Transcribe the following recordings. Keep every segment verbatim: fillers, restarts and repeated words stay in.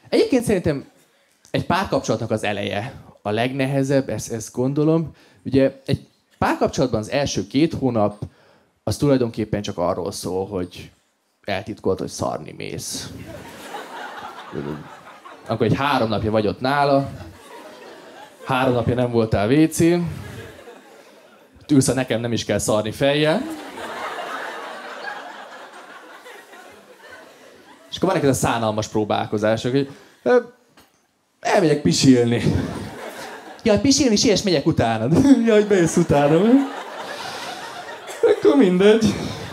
Egyébként szerintem egy párkapcsolatnak az eleje a legnehezebb, ezt, ezt gondolom. Ugye egy párkapcsolatban az első két hónap az tulajdonképpen csak arról szól, hogy eltitkolt, hogy szarni mész. Akkor egy három napja vagy ott nála, három napja nem voltál vécén, ülsz, nekem nem is kell szarni fejjel. És akkor van neked a szánalmas próbálkozások, hogy elmegyek pisilni. Jaj, pisilni, siess, megyek utánad. Jaj, bejössz utánam. Akkor mindegy.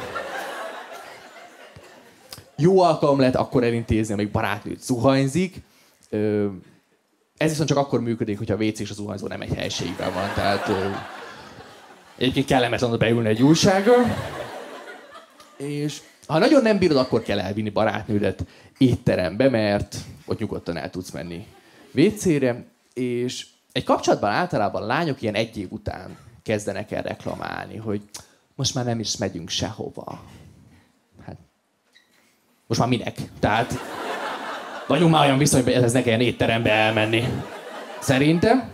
Jó alkalom lehet akkor elintézni, amíg barátnőt zuhanyzik. Ez viszont csak akkor működik, hogyha a vé cé és a zuhanyzó nem egy helységben van. Tehát egyébként kellemetlen oda beülni egy újsággal. És ha nagyon nem bírod, akkor kell elvinni barátnődet étterembe, mert ott nyugodtan el tudsz menni vé cére. És egy kapcsolatban általában a lányok ilyen egy év után kezdenek el reklamálni, hogy most már nem is megyünk sehova. Hát, most már minek? Tehát vagyunk már olyan viszonyban, hogy ez ne kelljen étterembe elmenni. Szerintem.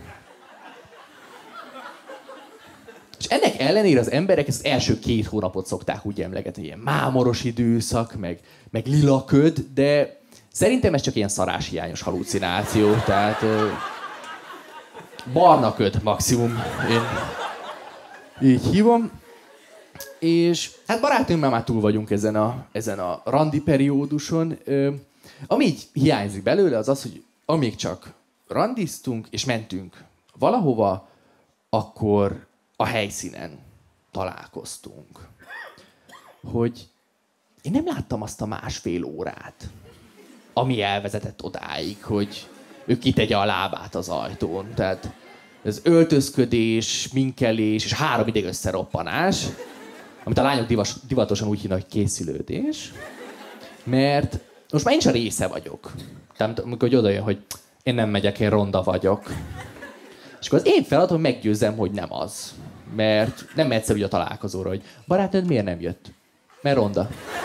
És ennek ellenére az emberek ezt az első két hónapot szokták úgy emlegetni, ilyen mámoros időszak, meg, meg lila köd, de szerintem ez csak ilyen szaráshiányos halucináció, tehát ö, barna köd maximum, én így hívom. És hát barátnőmmel már túl vagyunk ezen a, ezen a randi perióduson. Ö, ami így hiányzik belőle, az az, hogy amíg csak randiztunk és mentünk valahova, akkor a helyszínen találkoztunk. Hogy én nem láttam azt a másfél órát, ami elvezetett odáig, hogy ő kitegye a lábát az ajtón. Tehát ez öltözködés, minkelés és három ideg összeroppanás, amit a lányok divas, divatosan úgy hívnak, hogy készülődés. Mert most már én is a része vagyok. Tehát amikor oda jön, hogy én nem megyek, én ronda vagyok. És akkor az én feladatom, hogy meggyőzzem, hogy nem az. Mert nem mehetsz el úgy a találkozóra, hogy barátnőd miért nem jött? Mert ronda.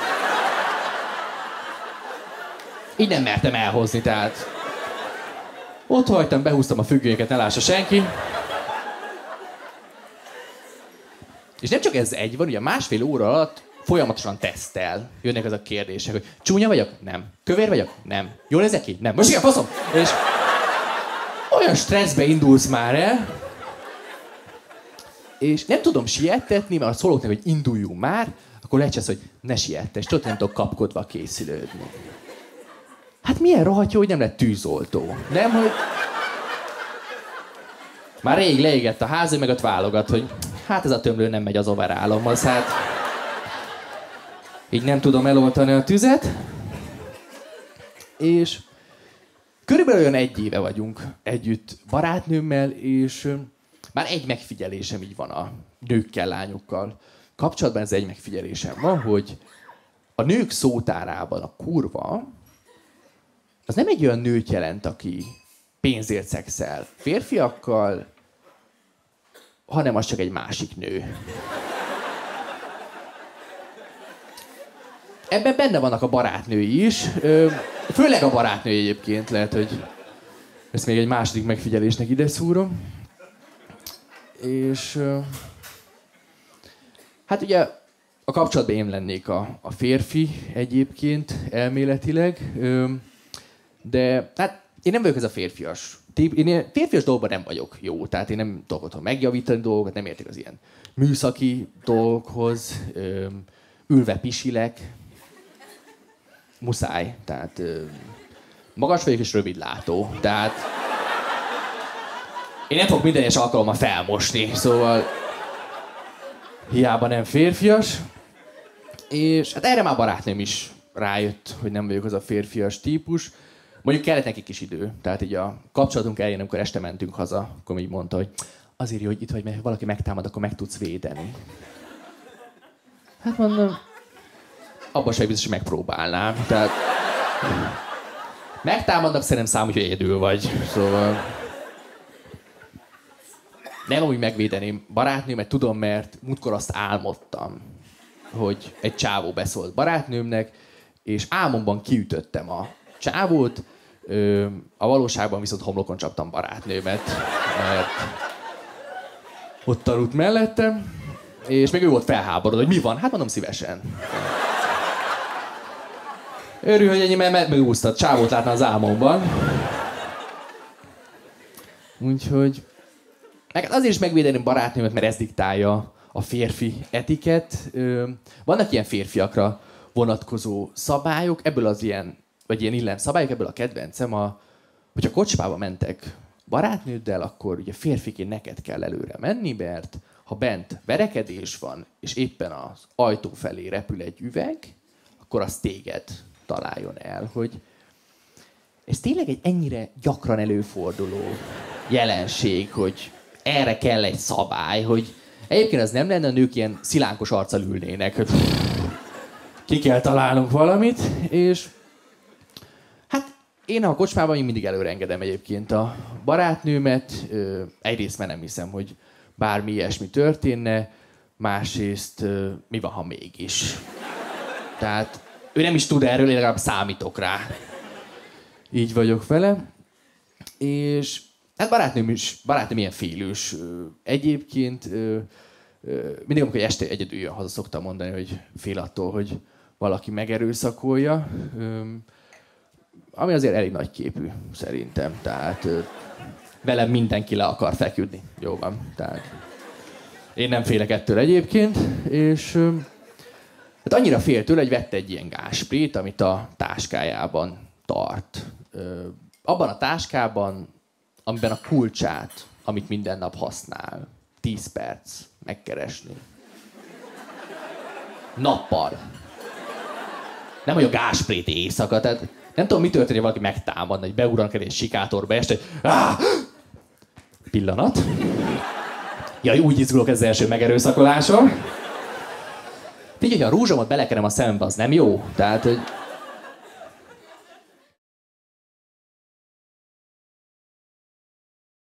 Így nem mertem elhozni, tehát ott hagytam, behúztam a függönyöket, ne lássa senki. És nem csak ez egy van, ugye másfél óra alatt folyamatosan tesztel. Jönnek az a kérdések, hogy csúnya vagyok? Nem. Kövér vagyok? Nem. Jól nézek ki? Nem. Most igen, faszom! És olyan stresszbe indulsz már el, és nem tudom siettetni, mert ha szólok neki, hogy induljunk már, akkor lecsesz, hogy ne siettes, tudod, nem tudok kapkodva készülődni. Hát milyen rohadt hogy nem lett tűzoltó. Nem, hogy... Már rég leégett a ház, meg ott válogat, hogy hát ez a tömlő nem megy az overálomhoz, hát... Így nem tudom eloltani a tüzet. És... Körülbelül olyan egy éve vagyunk együtt barátnőmmel, és már egy megfigyelésem így van a nőkkel, lányokkal kapcsolatban. Ez egy megfigyelésem van, hogy a nők szótárában a kurva az nem egy olyan nőt jelent, aki pénzért szexel férfiakkal, hanem az csak egy másik nő. Ebben benne vannak a barátnői is. Főleg a barátnő egyébként, lehet, hogy ezt még egy második megfigyelésnek ide szúrom. És hát ugye a kapcsolatban én lennék a, a férfi egyébként elméletileg, de hát én nem vagyok ez a férfias. Én férfias dolgokban nem vagyok jó, tehát én nem tudok megjavítani dolgokat, nem értek az ilyen műszaki dolgokhoz, ülve pisilek. Muszáj, tehát magas vagyok és rövidlátó, tehát én nem fogok minden egyes alkalommal felmosni, szóval hiába nem férfias. És hát erre már barátnőm is rájött, hogy nem vagyok az a férfias típus. Mondjuk kellett neki kis idő, tehát így a kapcsolatunk elején, amikor este mentünk haza, akkor így mondta, hogy azért jó, hogy itt vagy, mert ha valaki megtámad, akkor meg tudsz védeni. Hát mondom, abban sem biztos, hogy megpróbálnám. Tehát megtámadnak, szerintem számú, hogy egyedül vagy. Szóval nem úgy megvédeném barátnőmet, tudom, mert múltkor azt álmodtam, hogy egy csávó beszólt barátnőmnek, és álmomban kiütöttem a csávót. Ö, a valóságban viszont homlokon csaptam barátnőmet, mert ott aludt mellettem, és még ő volt felháborodva, hogy mi van? Hát mondom, szívesen. Örül, hogy ennyi, mert megúsztad, csávót látna az álmomban. Úgyhogy... Neked azért is megvédeném barátnőmet, mert ez diktálja a férfi etiket. Vannak ilyen férfiakra vonatkozó szabályok, ebből az ilyen, vagy ilyen illen szabályok, ebből a kedvencem, a, hogyha kocsmába mentek barátnőddel, akkor ugye férfiként neked kell előre menni, mert ha bent verekedés van, és éppen az ajtó felé repül egy üveg, akkor az téged találjon el, hogy ez tényleg egy ennyire gyakran előforduló jelenség, hogy erre kell egy szabály, hogy egyébként az nem lenne, a nők ilyen szilánkos arccal ülnének, hogy ki kell találnunk valamit, és hát én a kocsmában én mindig előre engedem egyébként a barátnőmet, egyrészt mert nem hiszem, hogy bármi ilyesmi történne, másrészt mi van, ha mégis. Tehát ő nem is tud erről, én legalább számítok rá. Így vagyok vele. És hát barátnőm is, barátnőm ilyen félős. Egyébként mindig, amikor este egyedül jön haza, szoktam mondani, hogy fél attól, hogy valaki megerőszakolja. Ami azért elég nagy képű, szerintem. Tehát velem mindenki le akar feküdni. Jó van. Tehát én nem félek ettől egyébként. És hát annyira fél tőle, hogy vett egy ilyen gázsprét, amit a táskájában tart. Abban a táskában, amiben a kulcsát, amit minden nap használ, tíz perc megkeresni. Nappal. Nem, hogy a gázsprét éjszaka, tehát nem tudom, mi történik, hogy valaki megtámadna, hogy beugranak egy sikátorba este, hogy áh! Pillanat. Jaj, úgy izgulok ez az első megerőszakoláson. Figyelj, ha a rúzsomat belekerem a szembe, az nem jó. Tehát, hogy